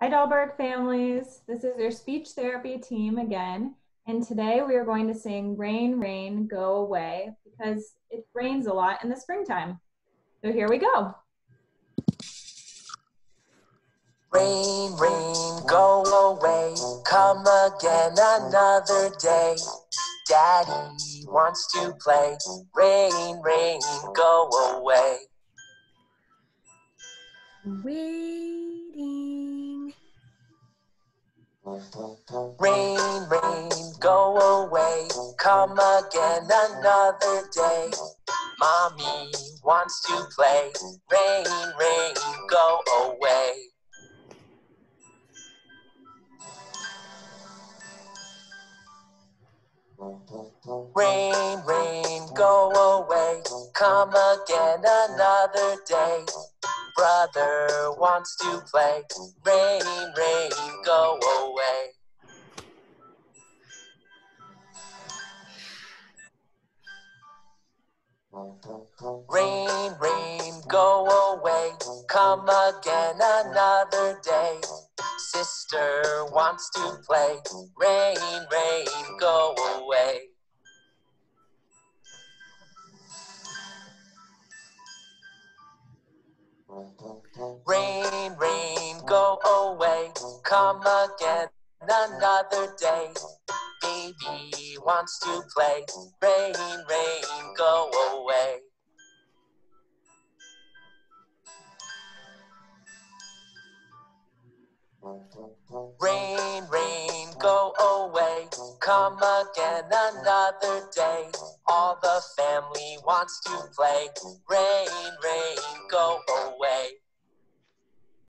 Hi, Dahlberg families. This is your speech therapy team again. And today we are going to sing Rain, Rain, Go Away because it rains a lot in the springtime. So here we go. Rain, rain, go away, come again another day. Daddy wants to play. Rain, rain, go away. Waiting. Rain, rain, go away, come again another day. Mommy wants to play. Rain, rain, go away. Rain, rain, go away, come again another day. Brother wants to play. Rain, rain, go away. Rain, rain, go away, come again another day. Sister wants to play. Rain, rain, go away. Rain, rain, go away, come again another day. Baby wants to play. Rain, rain, go away. Rain, rain, go away, come again another day. All the family wants to play. Rain, rain, go